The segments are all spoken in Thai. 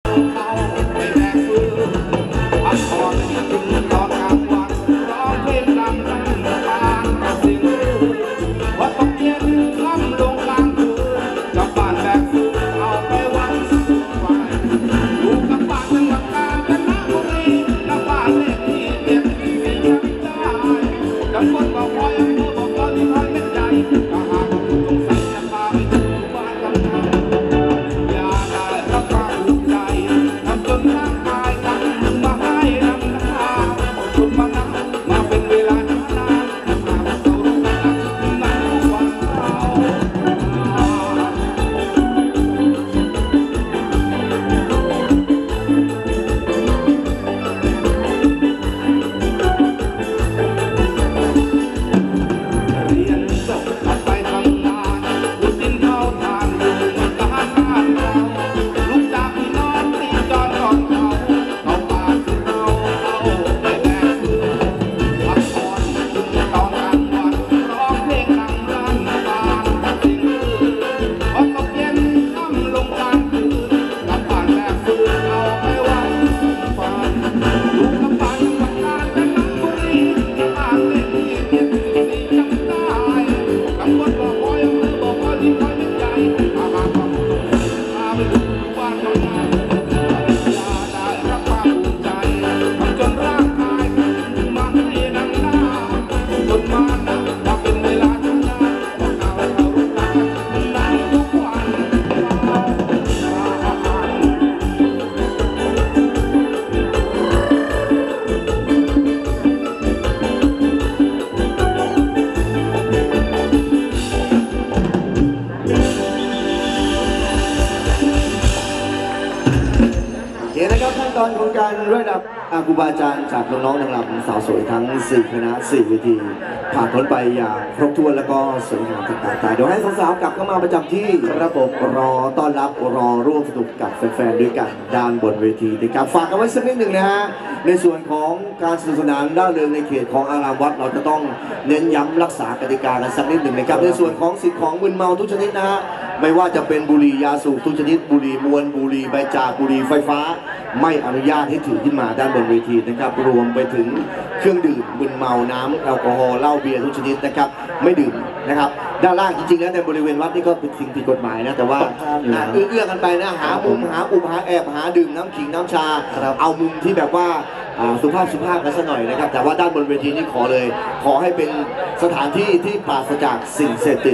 ตอนของการระดับครูบาอาจารย์จากน้องๆนางรำสาวสวยทั้ง4คณะ4เวทีผ่านพ้นไปอย่างครบถ้วนแล้วก็สวยงามต่างๆเดี๋ยวให้สาวๆกลับเข้ามาประจำที่ระบบรอต้อนรับรอร่วมสนุกกับแฟนๆด้วยกันด้านบนเวทีนะครับฝากกันไว้สักนิดหนึ่งนะฮะในส่วนของการสนุกสนานร่าเริงในเขตของอารามวัดเราจะต้องเน้นย้ำรักษากติกากันสักนิดหนึ่งนะครับในส่วนของสิ่งของมึนเมาทุกชนิดนะฮะไม่ว่าจะเป็นบุหรี่ยาสูบทุกชนิดบุหรี่มวลบุหรี่ใบจากบุหรี่ไฟฟ้าไม่อนุญาตให้ถือขึ้นมาด้านบนเวทีนะครับรวมไปถึงเครื่องดื่มมึนเมาน้ำแอลกอฮอล์เหล้าเบียร์ทุกชนิดนะครับไม่ดื่มนะครับด้านล่างจริงๆแล้วในบริเวณวัดนี่ก็เป็นสิ่งผิดกฎหมายนะแต่ว่าเอื้อกันไปนะหามุมหาอุบหาแอบหาดื่มน้ำขิงน้ำชาเอามุมที่แบบว่าสุภาพกันสักหน่อยนะครับแต่ว่าด้านบนเวทีนี่ขอให้เป็นสถานที่ที่ปราศจากสิ่งเสพติด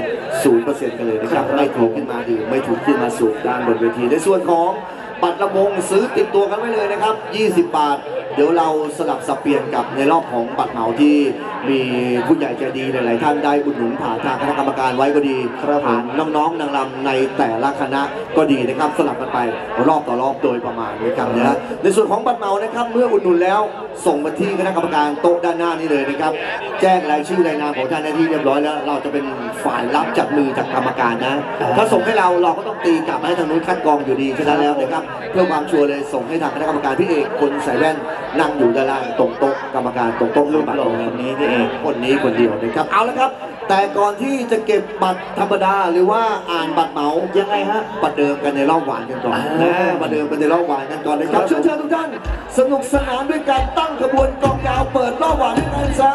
0% กันเลยนะครับไม่ถูกขึ้นมาดื่มไม่ถูกขึ้นมาสูบด้านบนเวทีในส่วนของบัตรลำวงซื้อติดตัวกันไว้เลยนะครับ20 บาทเดี๋ยวเราสลับสับเปลี่ยนกับในรอบของบัตรเหมาที่มีผู้ใหญ่ใจดีหลายๆท่านได้อุดหนุนผ่านทางคณะกรรมการไว้ก็ดีผ่านน้องๆนางรำในแต่ละคณะก็ดีนะครับสลับกันไปรอบต่อรอบโดยประมาณนะครับนะฮะในส่วนของบัตรเหมานะครับเมื่ออุดหนุนแล้วส่งมาที่คณะกรรมการโต๊ะด้านหน้านี้เลยนะครับแจ้งรายชื่อรายนามของท่านในที่เรียบร้อยแล้วเราจะเป็นฝ่ายรับจากมือจากกรรมการนะถ้าส่งให้เราก็ต้องตีกลับมาให้ทางนู้นคัดกรองอยู่ดีฉะนั้นแล้วนะครับเพื่อความชัวร์เลยส่งให้ทางคณะกรรมการพี่เอกคนใส่แว่นนั่งอยู่ด้านล่างตรงโต๊ะกรรมการตรงโต๊ะรูปบัตรคนนี้พี่เอกคนนี้คนเดียวนะครับเอาละครับแต่ก่อนที่จะเก็บบัตรธรรมดาหรือว่าอ่านบัตรเหมายังไงฮะประเดิมกันในรอบหวานกันก่อนประเดิมกันในรอบหวานกันก่อนนะครับเชิญทุกท่านสนุกสนานด้วยการตั้งขบวนกองยาวเปิดรอบหวานด้วยกันจ้า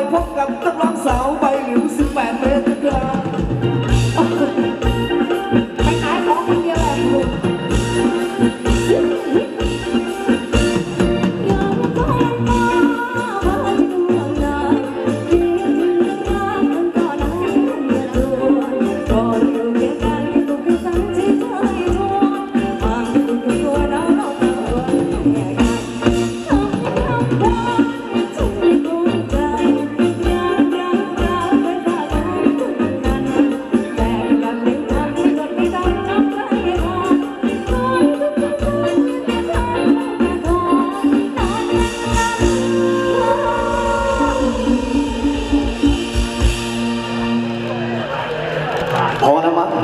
พบกับนักร้องสาวใบหลิว18 เมตรครับไปขายของคนเดียวแหละลูกพอแล้วมั้ง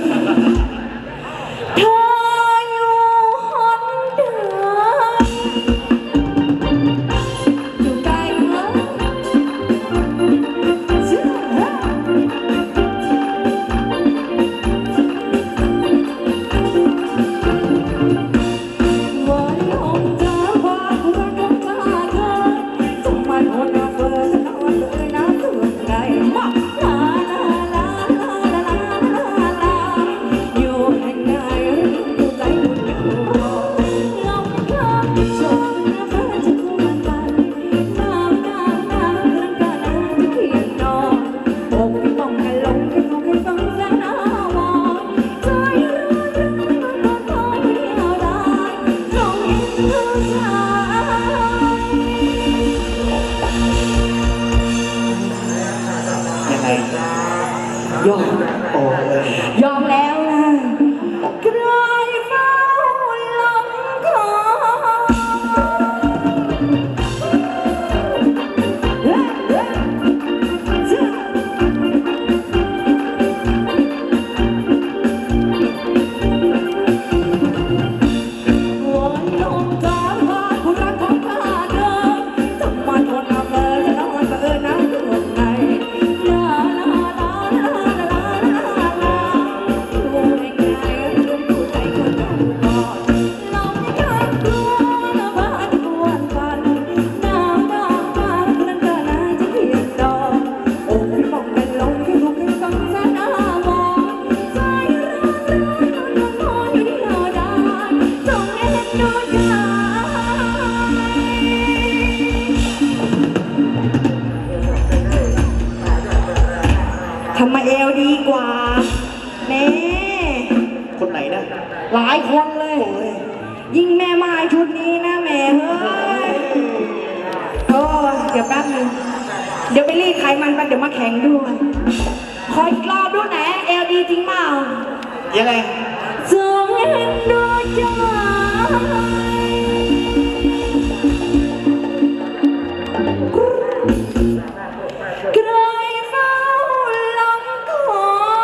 เธออยู่หนเดิมอยู่ไกลเมื่อเชื่อวันของเธอความรักของเธอจงมันหดมาเฟื่อจะนอนเลยน้ำตัวไงมาลาลาลาลาลาลาลาอยู่แห่งไหนอยู่ใจบุญอยู่ลองคลองชมน้ำฟ้าจะคู่มันไปน้ำน้ำน้ำเรื่องก็น้ำจะเขียนนอนอกที่มองกันลงที่มองให้ฟังแสนอาวรใจร้อนร้อนร้อนร้อนเดียวดายจงเห็นเธอใจยังไงยอมโอ้ยยอมแล้วนะใครเฝ้าหลังคอวันลงตาว่าผู้รักของข้าเดินทำมันคนละเบอร์จะนอนเบอร์น้ำท่วมในลาลาลาลาลาลาลาดูให้ไกลดูใจคนดูก่อนลองให้ข้ากลัวนะบ้านกวนฝันน้ำน้ำมาเรื่องก็น่าจะเพียงดอกอกที่มองกันลงที่ถูกให้ฟังแสนอาวรใจร้อนร้อนร้อนร้อนเดียวดายจงเอ็นดูใจ ทำไมเอวดีกว่าแม่คนไหนนะหลายคนเลย ยิ่งแม่ไม้ชุดนี้นะแม่เฮ้ยโอ้เดี๋ยวแป๊บนึงเดี๋ยวไปรีดไขมันไปเดี๋ยวมาแข่งด้วยขออีกรอบด้วยนะเอวดีจริงเปล่ายังไงจงเห็นดูใจใครเฝ้าหลังคอ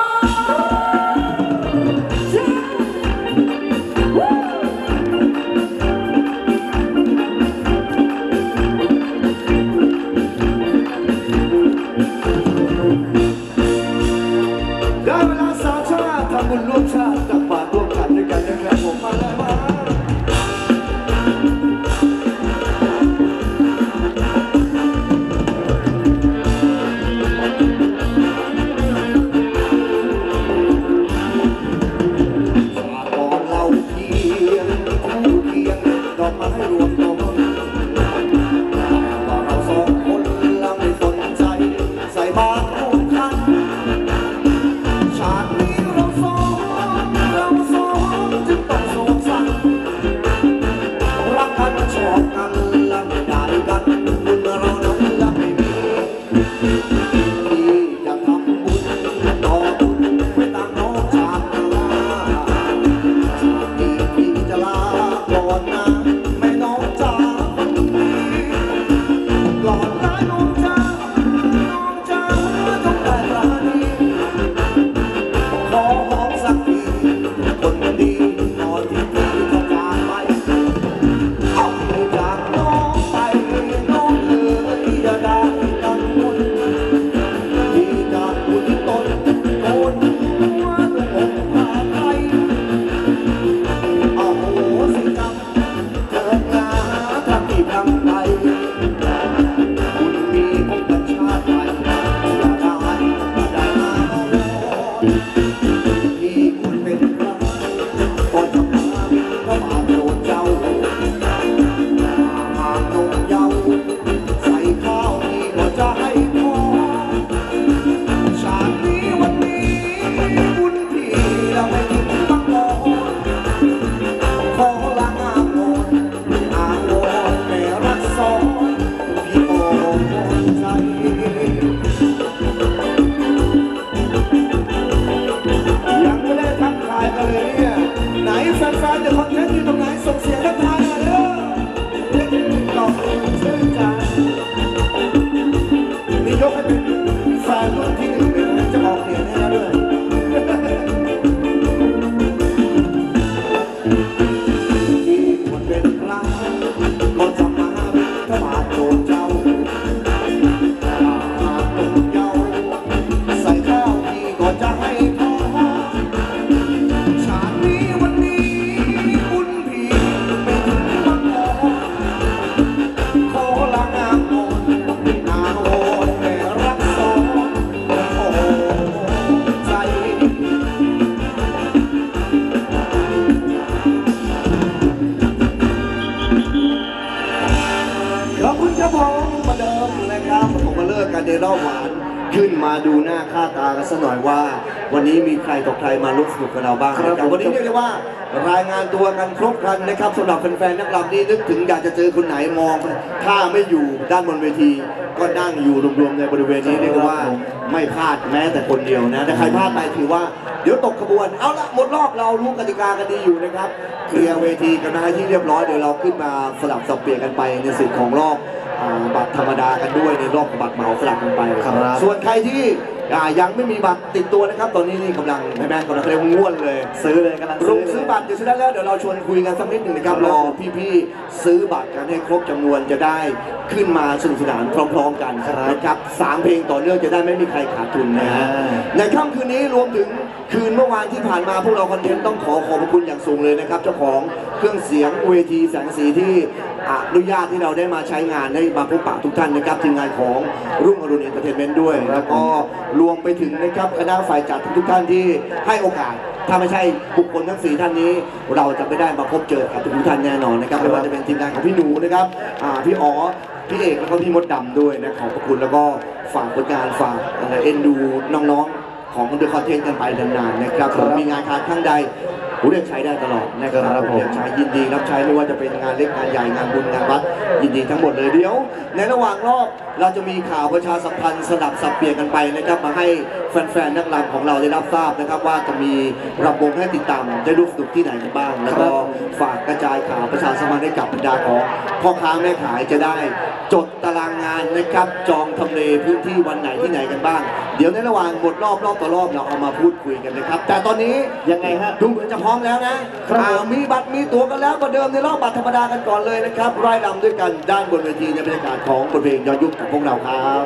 ได้เวลาสาวชาติทำบุญร่วมชาติตักบาตรร่วมกันด้วยกันนะครับผมมาเลยมาฟนๆเดอะคอนเทนต์อยู่ตรงไหนส่งเสียงทักทายหน่อยเด้อขอบชื่นใจนี่ยกให้เป็นแฟนรุ่นที่หนึ่งเลยนะจะออกเหรียญให้แล้วด้วยที่คนเป็นพระก็จะมาบิณฑบาตโปรดเจ้าเยาใส่ข้าวที่ก็จะให้พอชาตินี้วันนี้บุญพี่ไม่ถึงวันพอขอลางานโอนอาโอนแม่รักสอนโอ้ใจขอบคุณเจ้าของประเดิมนะครับผมมาเลิกกันในรอบหวานขึ้นมาดูหน้าค่าตากันสักหน่อยว่า วันนี้มีใครต่อใครมาร่วมสนุกกับเราบ้างนะครับวันนี้เรียกได้ว่ารายงานตัวกันครบครันนะครับสำหรับแฟนๆนักรำนี่นึกถึงอยากจะเจอคนไหนมองถ้าไม่อยู่ด้านบนเวที ก็นั่งอยู่รวมๆในบริเวณนี้เรียกว่าไม่พลาดแม้แต่คนเดียวนะแต่ใครพลาดไปถือว่าเดี๋ยวตกขบวนเอาละหมดรอบเรารู้กติกากันดีอยู่นะครับเคลียร์เวทีกันนะที่เรียบร้อยเดี๋ยวเราขึ้นมาสลับสับเปลี่ยนกันไปในสิทธิ์ของรอบบัตรธรรมดากันด้วยในรอบบัตรเหมาสลับกันไปส่วนใครที่ยังไม่มีบัตรติดตัวนะครับตอนนี้นี่กำลังใช่ไหมกำลังเรียกง่วนเลยซื้อเลยกำลังซื้อบัตรเดี๋ยวซื้อได้แล้วเดี๋ยวเราชวนคุยกันสักนิดหนึ่งนะครับรอพี่ๆซื้อบัตรกันให้ครบจำนวนจะได้ขึ้นมาสนุกสนานพร้อมๆกันนะครับ3 เพลงต่อเนื่องจะได้ไม่มีใครขาดทุนนะฮะในค่ำคืนนี้รวมถึงคืนเมื่อวานที่ผ่านมาพวกเราคอนเทนต์ต้องขอบพระคุณอย่างสูงเลยนะครับเจ้าของเครื่องเสียงเวทีแสงสีที่อนุญาตที่เราได้มาใช้งานได้มาพบปะทุกท่านนะครับทีมงานของรุ่งอรุณเอนเตอร์เทนเมนต์ด้วยแล้วก็รวมไปถึงนะครับคณะฝ่ายจัดทุกท่านที่ให้โอกาสถ้าไม่ใช่บุคคลทั้ง4ท่านนี้เราจะไม่ได้มาพบเจอกับทุกท่านแน่นอนนะครับไม่ว่าจะเป็นทีมงานของพี่หนูนะครับพี่อ๋อพี่เอกแล้วก็พี่มดดำด้วยนะขอบพระคุณแล้วก็ฝากผลงานฝากเอ็นดูน้องๆของเดอะคอนเทนต์กันไปนานๆนะครับผมมีงานการข้างใดเรียกใช้ได้ตลอดนะครับเรียกใช้ยินดีรับใช้ไม่ว่าจะเป็นงานเล็กงานใหญ่งานบุญงานวัดยินดีทั้งหมดเลยเดี๋ยวในระหว่างรอบเราจะมีข่าวประชาสัมพันธ์สลับสับเปลี่ยนกันไปนะครับมาให้แฟนๆนักรำของเราได้รับทราบนะครับว่าจะมีรำวงให้ติดตามได้รู้สนุกที่ไหนกันบ้างแล้วก็ฝากกระจายข่าวประชาสัมพันธ์ให้กับบรรดาของพ่อค้าแม่ขายจะได้จดตารางงานนะครับจองทำเลพื้นที่วันไหนที่ไหนกันบ้างเดี๋ยวในระหว่างหมดรอบต่อรอบเราเอามาพูดคุยกันนะครับแต่ตอนนี้ยังไงฮะดูเหมือนจะพร้อมแล้วนะมีบัตรมีตั๋วกันแล้วประเดิมในรอบบัตรธรรมดากันก่อนเลยนะครับไร่รำด้วยกันด้านบนเวทีในบรรยากาศของบทเพลงย้อนยุคกับพวกเราครับ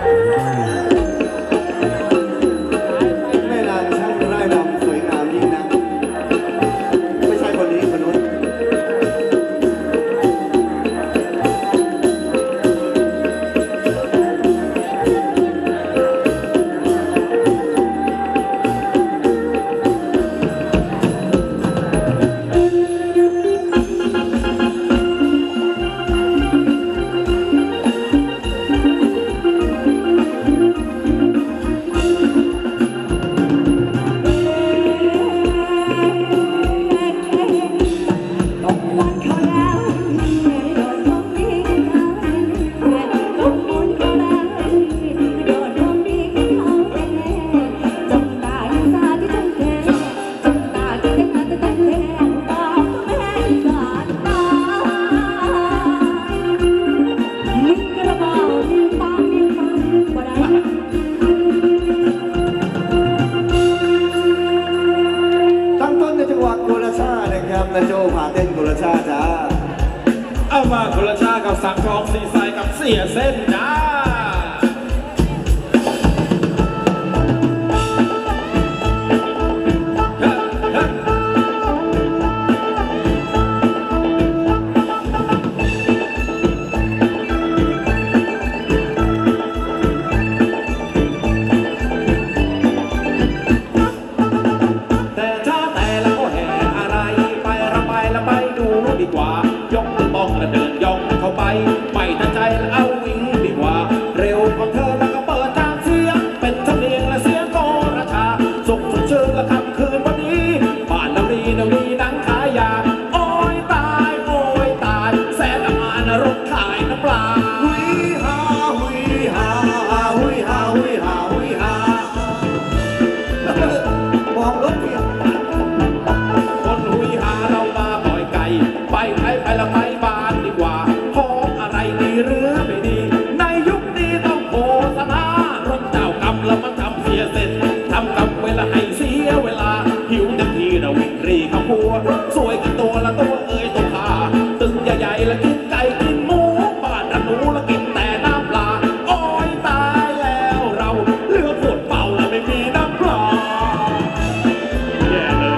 แม่นางช่างไร่รำสวยงามยิ่งนักไม่ใช่คนนี้คนนู้น ตั้งต้นในจังหวัดโคราชนะครับนาโจพาเต้นโคราชจ้าเอามาคนละชากับสังทองสีใสกับเสียเส้นจ้าแต่ถ้าแต่ละก็แห่อะไรไปเราไปแล้วไปดูดีกว่ายกมือมองแล้วเดินย่องเข้าไปไม่ตั้งใจแล้วเอาวิ่งดีกว่าเร็วกว่าเธอแล้วก็เปิดทางเสียงเป็นทำเนียงและเสียงโกราชาส่งสุดเชิงและคำคืนวันนี้บ้านนารีนังขายยาโอ้ยตายโอ้ยตายแสนอมานรกขายน้ำปลาหุยฮาหุยฮาหุยฮาหุยฮาหุยฮามองรถเพียงคนหุยหาเรามาปล่อยไก่ไปละไปบ้านดีกว่าของอะไรดีหรือไม่ดีในยุคนี้ต้องโฆษณารถเจ้ากรรมแล้วมันทำเสียเสร็จทำกับเวลาให้เสียเวลาหิวเต็มทีเราวิ่งรีเข้าครัวสวยกันตัวละตัวเอ่ยตัวขาตึงใหญ่ๆแล้วกินไก่กินหมูบ้านหนูแล้วกินแต่น้ำปลาโอ้ยตายแล้วเราเหลือขวดเปล่าแล้วไม่มีน้ำปลาแย่เลย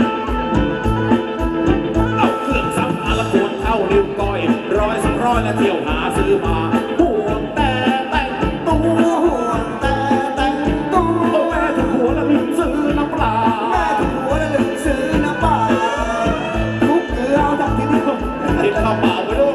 เอาเครื่องซักผ้าละควรเข้านิ้วก้อย100-200แล้วเที่ยวหาซื้อมาห่วงแต่แต่งตัวห่วงแต่แต่งตัวโอ้แม่ถึงหัวแล้วลืมซื้อน้ำปลาแม่ถึงหัวแล้วลืมซื้อน้ำปลาทุกเกลือเอาจากที่นี่ติดข้าวเปล่าไปลูก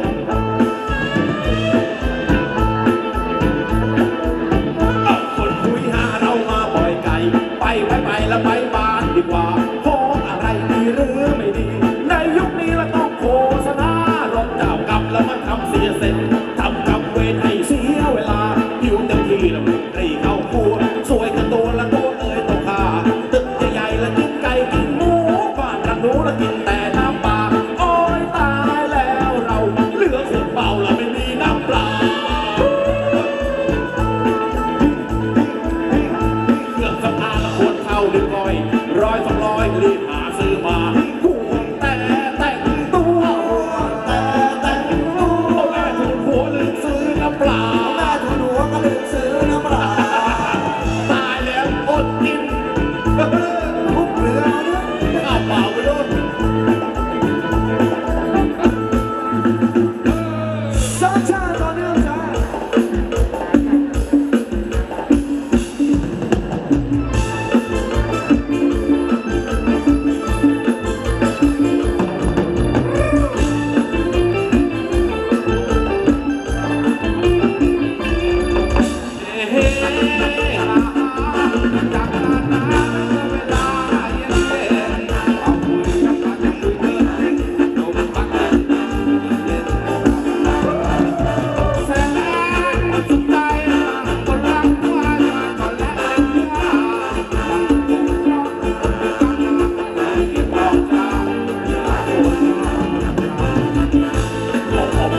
เอาคนคุยหาเรามาปล่อยไก่ไปแล้วไปบ้านดีกว่าของอะไรดีหรือไม่ดีในยุคนี้เราต้องโฆษณารถเจ้ากรรมแล้วมันทำเสียเสร็จทำกับเวรให้เสียเวลาหิวเต็มที่แล้วรีเข้าครัวสวยกันตัวละตัวเอ่ยตัวขาตึกใหญ่ๆแล้วกินไก่กินหมูบ้านรังหนูแล้วกินแต่น้ำปลาโอ้ยตายแล้วเราเหลือขวดเปล่าแล้วไม่มีน้ำปลาเครื่องสำอางละควรเข้าดึงก้อย100-200รีบหาซื้อมาห่วงแต่แต่งตัวแต่แต่งตัวโอ้แม่ถึงหัวลืมซื้อน้ำปลาแม่ถึงหัวก็ลืมซื้อน้ำปลาตายแล้วอดกินทุกเกลือเอาเนี่ยเอาเปล่าไปโดนสามชาติต่อเนื่องจ้าเฮ้จากนั้นนะเวลาเย็นเอาคุยกับกันคุยเดินทิ้งลมพัดแสนสุดใจคนรักว่าคนรักเนื้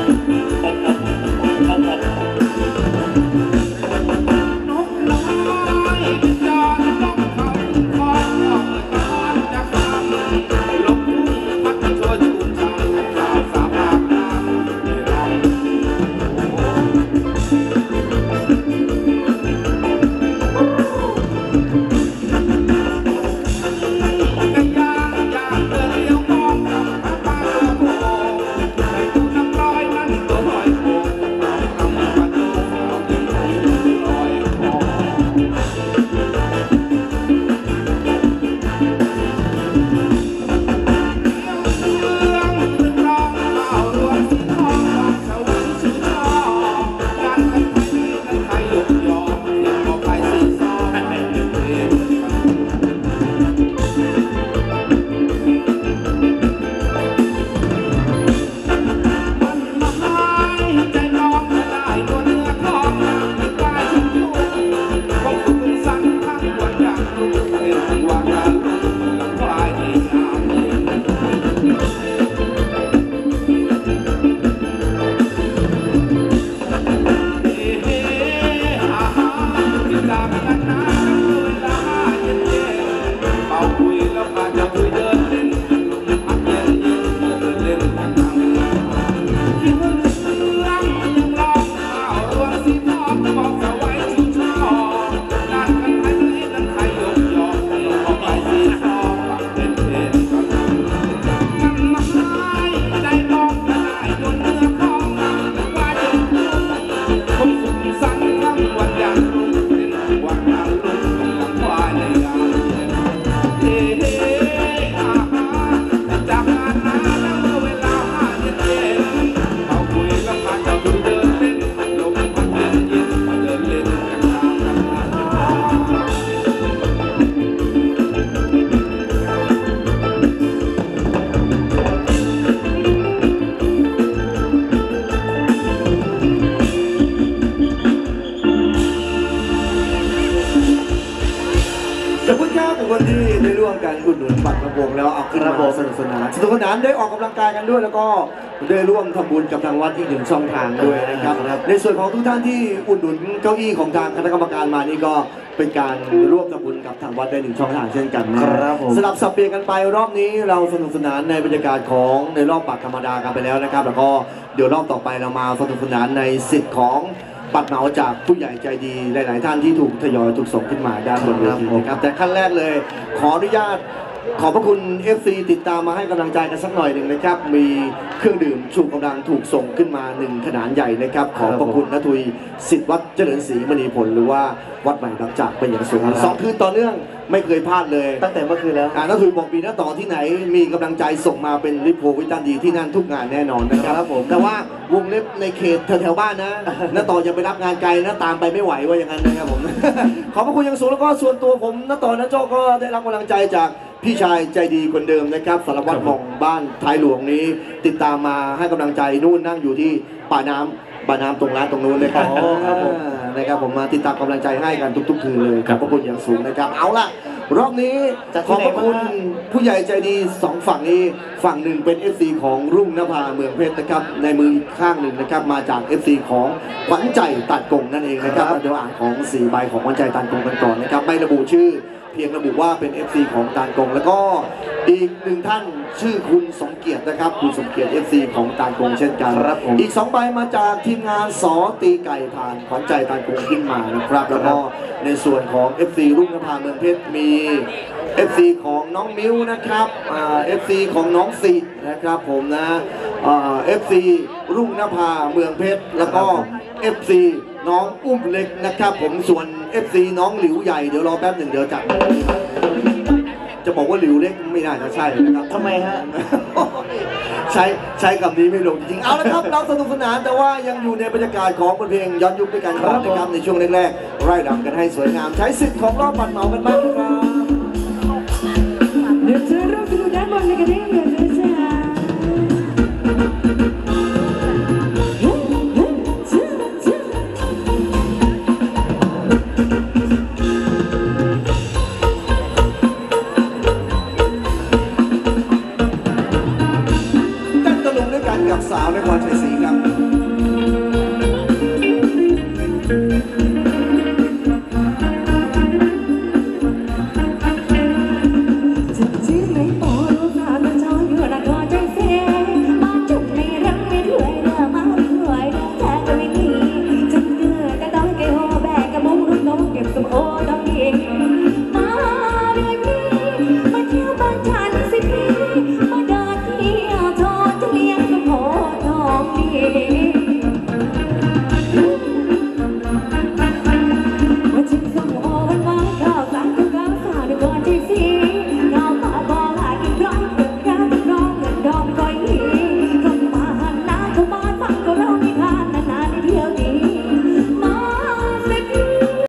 อนกน้คนที่ได้ร่วมกันอุดหนุนบัตรลำวงแล้วเอาขึ้นมาสนุกสนานได้ออกกำลังกายกันด้วยแล้วก็ได้ร่วมทำบุญกับทางวัดอีกหนึ่งช่องทางด้วยนะครับในส่วนของทุกท่านที่อุดหนุนเก้าอี้ของทางคณะกรรมการมานี่ก็เป็นการร่วมทำบุญกับทางวัดได้หนึ่งช่องทางเช่นกันนะครับสลับสับเปลี่ยนกันไปรอบนี้เราสนุกสนานในบรรยากาศของในรอบบัตรธรรมดากันไปแล้วนะครับแล้วก็เดี๋ยวรอบต่อไปเรามาสนุกสนานในสิทธิ์ของบัตรเหมาจากผู้ใหญ่ใจดีหลายๆท่านที่ถูกทยอยถูกส่งขึ้นมาด้านบนเวทีนะครับแต่ขั้นแรกเลยขออนุญาตขอบพระคุณ FC ติดตามมาให้กำลังใจกันสักหน่อยหนึ่งนะครับมีเครื่องดื่มชูกำลังถูกส่งขึ้นมา1ขนาดใหญ่นะครับขอบพระคุณณทุยสิทธิ์วัดเจริญศรีมณีผลหรือว่าวัดใหม่บางจากเป็นอย่างสูง2 คืนต่อเนื่องไม่เคยพลาดเลยตั้งแต่เมื่อคืนแล้วณทุยบอกปีหน้าต่อที่ไหนมีกำลังใจส่งมาเป็นริโพวิตันดีที่นั่นทุกงานแน่นอนนะครับผมแต่ว่าวงเล็บในเขตแถวๆบ้านนะณต่อจะไปรับงานไกลนะตามไปไม่ไหวว่าอย่างนั้นนะครับผมขอบพระคุณอย่างสูงแล้วก็ส่วนตัวผมณต่อณโจ้ก็ได้รับกำลังใจจากพี่ชายใจดีคนเดิมนะครับสารวัตรหม่องบ้านท้ายหลวงนี้ติดตามมาให้กำลังใจนู่นนั่งอยู่ที่ป่าน้ำตรงร้านตรงนู้นเลยครับนะครับผมมาติดตามกำลังใจให้กันทุกๆคืนเลยขอบพระคุณอย่างสูงนะครับเอาล่ะรอบนี้ขอบพระคุณผู้ใหญ่ใจดี2ฝั่งนี้ฝั่งหนึ่งเป็น FC ของรุ่งนภาเมืองเพชรนะครับในมือข้างหนึ่งนะครับมาจาก FC ของขวัญใจตัดกงนั่นเองนะครับเดี๋ยวอ่านของ4ใบของขวัญใจตัดกงกันก่อนนะครับไม่ระบุชื่อเพียงระบุว่าเป็น FC ของตาลกงแล้วก็อีก1ท่านชื่อคุณสมเกียรตินะครับคุณสมเกียรติ FC ของตาลกงเช่นกันอีก2ใบมาจากทีมงานสอตีไก่ผ่านขวัญใจตาลกงขึ้นมานะครับแล้วก็ในส่วนของ FC รุ่งนภาเมืองเพชรมี FC ของน้องมิ้วนะครับFC ของน้องสิทธิ์นะครับผมนะFC รุ่งนภาเมืองเพชรแล้วก็ FC น้องอุ้มเล็กนะครับผมส่วน FC น้องหลิวใหญ่เดี๋ยวรอแป๊บหนึ่งเดี๋ยวจัดจะบอกว่าหลิวเล็กไม่น่าจะใช่นะครับทำไมฮะ ใช้คำนี้ไม่ลงจริงๆเอาละครับเราสนุกสนานแต่ว่ายังอยู่ในบรรยากาศของบทเพลงย้อนยุคด้วยกันครับนะครับในช่วงแรกๆไร่รำกันให้สวยงามใช้สิทธิ์ของรอบบัตรเหมากันบ้างครับเดี๋ยวเธอรู้สึกได้บนในกระเด้งเดี๋ยวเธอจะ